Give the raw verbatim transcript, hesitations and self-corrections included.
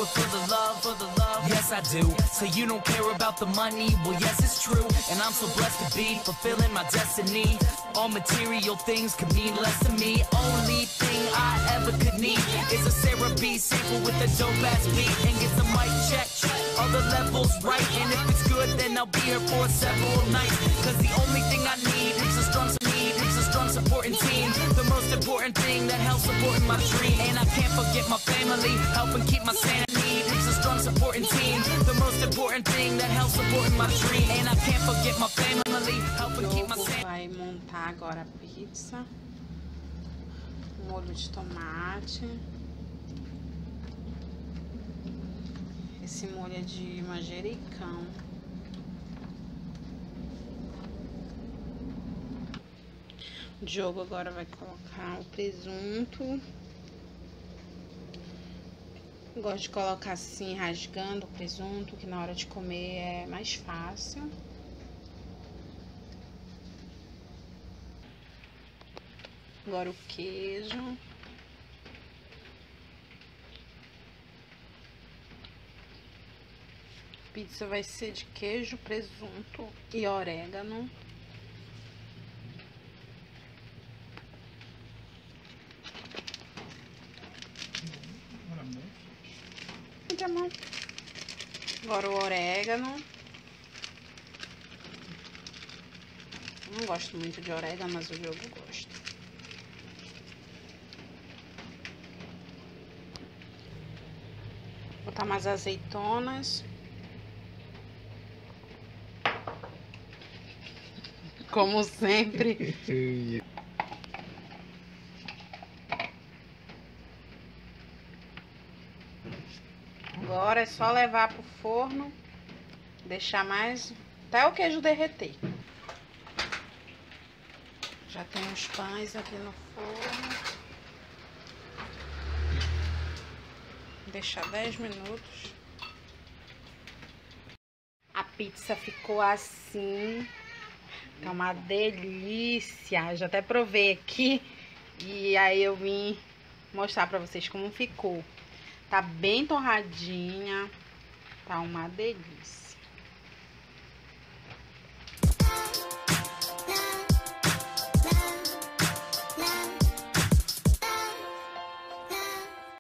it for the love, for the love. Yes, I do. So you don't care about the money? Well, yes, it's true. And I'm so blessed to be fulfilling my destiny. All material things could mean less to me. Only thing I ever could need is a Sarah B sample with a dope ass beat and get the mic check. All the levels right, and if it's good, then I'll be here for several nights. Cause the only thing I need is a strong need, is a strong supporting team. The most important thing that helps supporting my dream. And I can't forget my family, helping keep my sanity. It's a strong supporting team. The most important thing that helps supporting my dream. And I can't forget my family, helping keep my sanity. Vai montar agora a pizza. Molho de tomate. Esse molho é de manjericão. O Diogo agora vai colocar o presunto. Gosto de colocar assim, rasgando o presunto, que na hora de comer é mais fácil. Agora o queijo. Pizza vai ser de queijo, presunto e orégano. Agora o orégano. Não gosto muito de orégano, mas o Diogo gosta. Vou botar mais azeitonas. Como sempre. Agora é só levar pro forno, deixar mais até o queijo derreter. Já tem os pães aqui no forno. Deixar dez minutos. A pizza ficou assim. Tá uma delícia. Já até provei aqui. E aí eu vim mostrar pra vocês como ficou. Tá bem torradinha. Tá uma delícia.